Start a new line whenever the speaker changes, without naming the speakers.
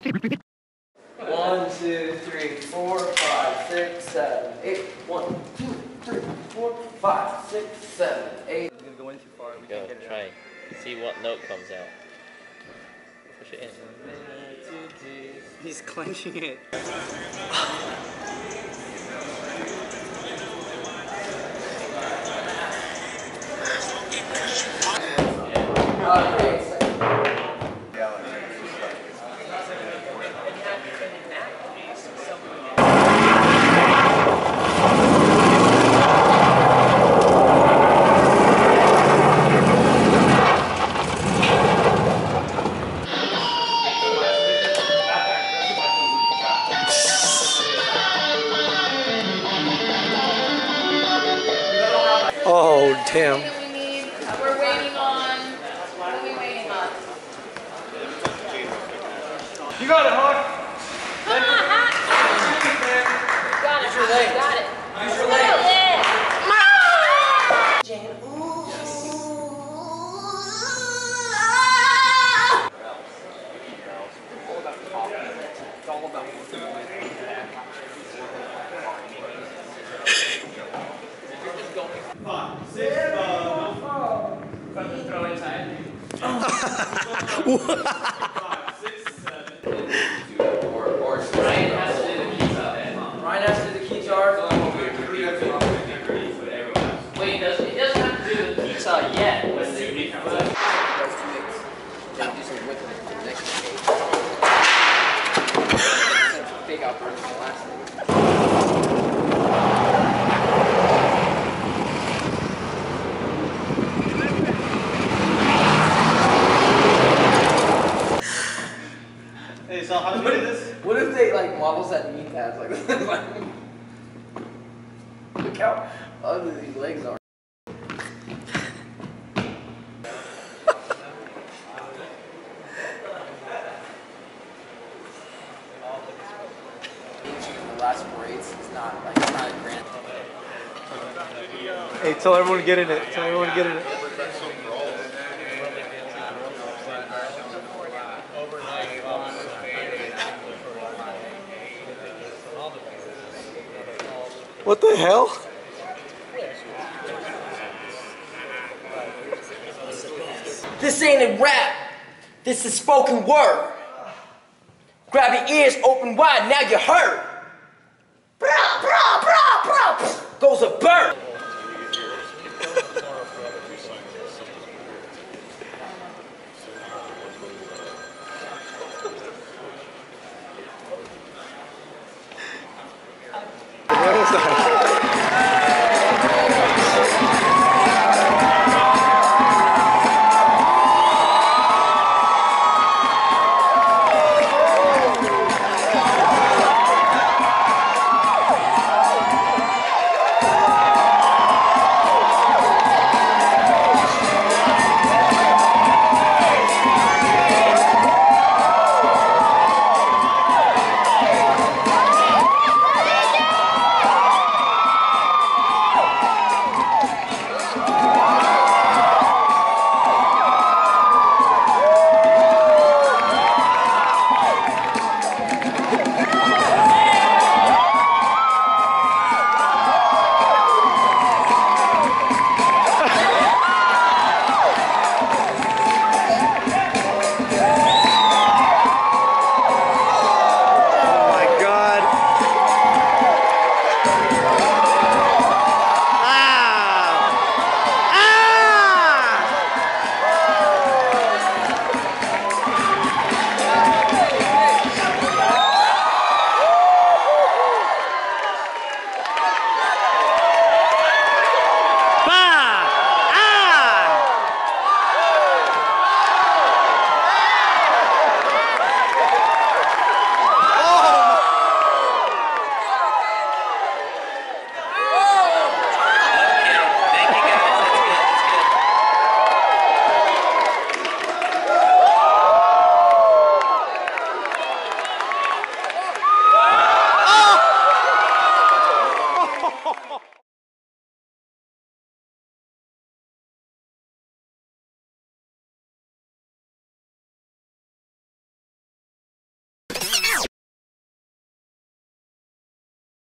1, 2, 3, 4, 5, 6, 7, 8. 1, 2, 3, 4, 5, 6, 7, 8. It's gonna go in too far. We can't get it
try. See what note comes out. Push it in.
He's clenching it. Oh, damn.
We're waiting on. What are we waiting on?
You got it, Hawk.
Come on, Hawk. Got it.
Use your legs.
Got it.
Use your legs. Ryan has to do the key jar.
Wait, it doesn't have to do the pizza yet.
Big outburst in the last thing.
Hey, so how do we do this?
What if they like models that knee pads like this? Look how ugly these legs are. The last 4/8 is not like it's not a grand.
Hey, tell everyone to get in it. Tell everyone to get in it. What the hell?
This ain't a rap. This is spoken word. Grab your ears open wide, now you heard. Brah, brah, brah, brah. Goes a bird.
What was that?